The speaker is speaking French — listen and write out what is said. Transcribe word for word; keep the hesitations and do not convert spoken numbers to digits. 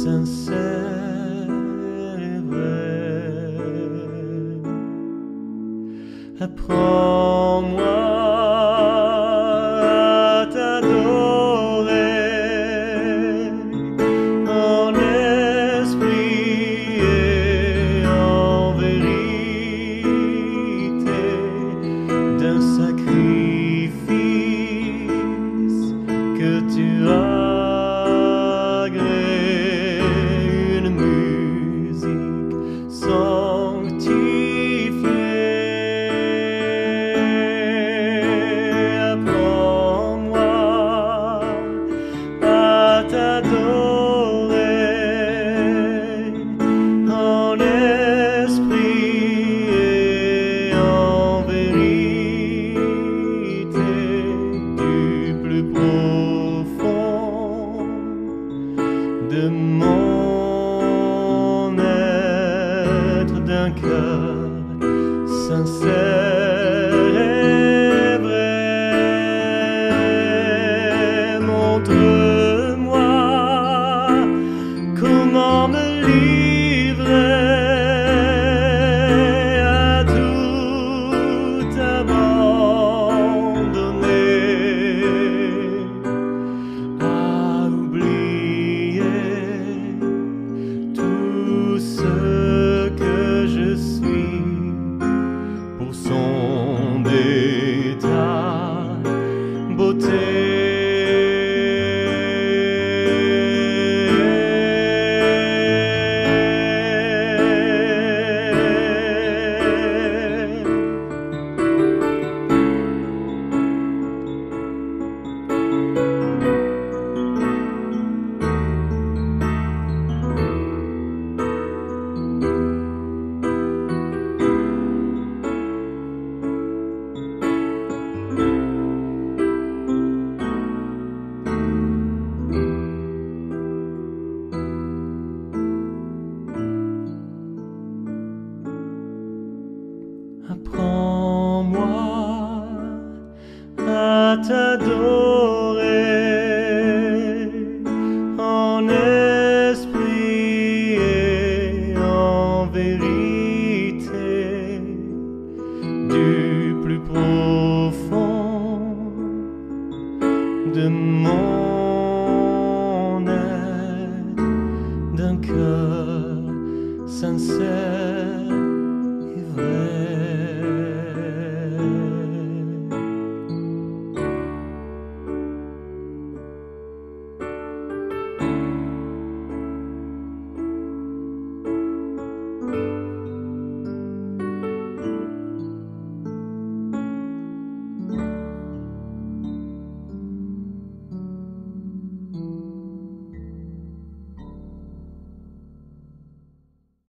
sincère et vrai. Apprends-moi à t'adorer en esprit et en vérité, d'un sacrifice que tu as agréé, une musique sanctifiée. Apprends-moi à t'adorer en esprit et en vérité, du plus profond de mon être, d'un cœur sincère et vrai. Montre-moi comment me livrer à tout abandonner, à oublier tout ce que je suis pour son état, beauté. Apprends-moi à t'adorer en esprit et en vérité, du plus profond de mon être, d'un cœur sincère